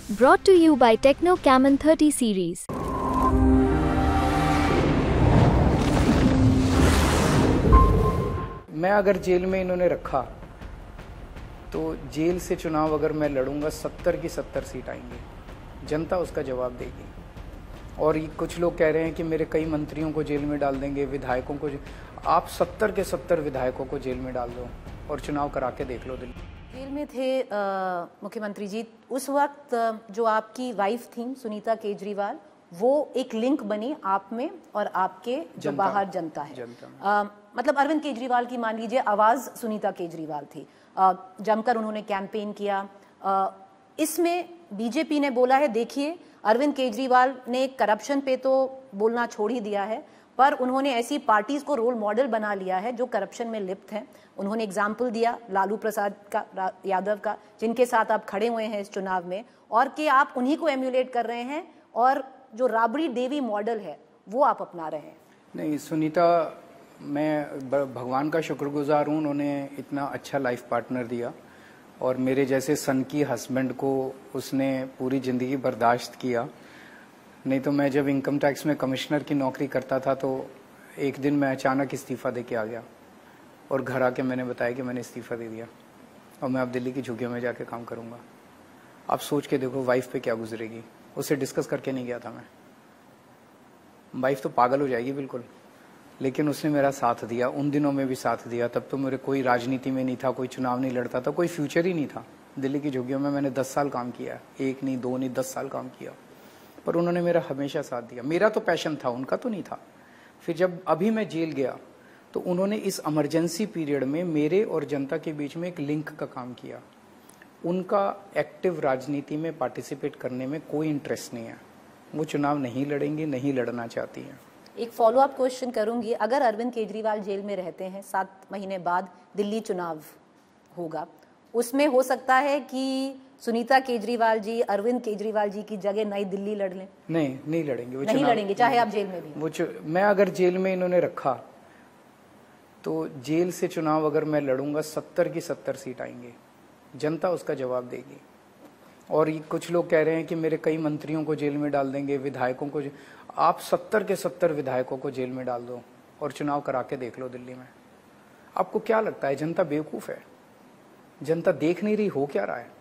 Brought to you by Techno Camon 30 series. मैं अगर jail में इन्होंने रखा तो जेल से चुनाव अगर मैं लड़ूंगा 70 की 70 सीट आएंगी, जनता उसका जवाब देगी। और ये कुछ लोग कह रहे हैं कि मेरे कई मंत्रियों को जेल में डाल देंगे, विधायकों को। आप 70 के 70 विधायकों को जेल में डाल दो और चुनाव करा के देख लो। दिल्ली जेल में थे मुख्यमंत्री जी, उस वक्त जो आपकी वाइफ थी सुनीता केजरीवाल, वो एक लिंक बनी आप में और आपके जो बाहर जनता है। मतलब अरविंद केजरीवाल की मान लीजिए आवाज सुनीता केजरीवाल थी। जमकर उन्होंने कैंपेन किया। इसमें बीजेपी ने बोला है, देखिए अरविंद केजरीवाल ने करप्शन पे तो बोलना छोड़ ही दिया है, पर उन्होंने ऐसी पार्टीज को रोल मॉडल बना लिया है जो करप्शन में लिप्त हैं। उन्होंने एग्जाम्पल दिया लालू प्रसाद का, यादव का, जिनके साथ आप खड़े हुए हैं इस चुनाव में, और कि आप उन्हीं को एम्यूलेट कर रहे हैं और जो राबड़ी देवी मॉडल है वो आप अपना रहे हैं। नहीं, सुनीता, मैं भगवान का शुक्रगुजार हूँ, उन्होंने इतना अच्छा लाइफ पार्टनर दिया और मेरे जैसे सन की हस्बैंड को उसने पूरी ज़िंदगी बर्दाश्त किया। नहीं तो मैं जब इनकम टैक्स में कमिश्नर की नौकरी करता था तो एक दिन मैं अचानक इस्तीफ़ा दे के आ गया और घर आके मैंने बताया कि मैंने इस्तीफ़ा दे दिया और मैं अब दिल्ली की झुग्गियों में जाके काम करूँगा। आप सोच के देखो वाइफ पे क्या गुजरेगी। उससे डिस्कस करके नहीं गया था मैं, वाइफ तो पागल हो जाएगी बिल्कुल, लेकिन उसने मेरा साथ दिया, उन दिनों में भी साथ दिया। तब तो मेरे कोई राजनीति में नहीं था, कोई चुनाव नहीं लड़ता था, कोई फ्यूचर ही नहीं था। दिल्ली की झुग्गियों में मैंने 10 साल काम किया, 1 नहीं 2 नहीं 10 साल काम किया, पर उन्होंने मेरा हमेशा साथ दिया। मेरा तो पैशन था, उनका तो नहीं था। फिर जब अभी मैं जेल गया तो उन्होंने इस इमरजेंसी पीरियड में मेरे और जनता के बीच में एक लिंक का काम किया। उनका एक्टिव राजनीति में पार्टिसिपेट करने में कोई इंटरेस्ट नहीं है, वो चुनाव नहीं लड़ेंगे, नहीं लड़ना चाहती हैं। एक फॉलो अप क्वेश्चन करूंगी, अगर अरविंद केजरीवाल जेल में रहते हैं, 7 महीने बाद दिल्ली चुनाव होगा, उसमें हो सकता है कि सुनीता केजरीवाल जी अरविंद केजरीवाल जी की जगह नई दिल्ली लड़ लें? नहीं लड़ेंगे, वो नहीं लड़ेंगे, चाहे आप जेल में भी। मैं अगर जेल में इन्होंने रखा तो जेल से चुनाव अगर मैं लड़ूंगा 70 की 70 सीट आएंगी, जनता उसका जवाब देगी। और ये कुछ लोग कह रहे हैं कि मेरे कई मंत्रियों को जेल में डाल देंगे, विधायकों को। आप 70 के 70 विधायकों को जेल में डाल दो और चुनाव करा के देख लो दिल्ली में। आपको क्या लगता है जनता बेवकूफ़ है? जनता देख नहीं रही हो क्या रहा है?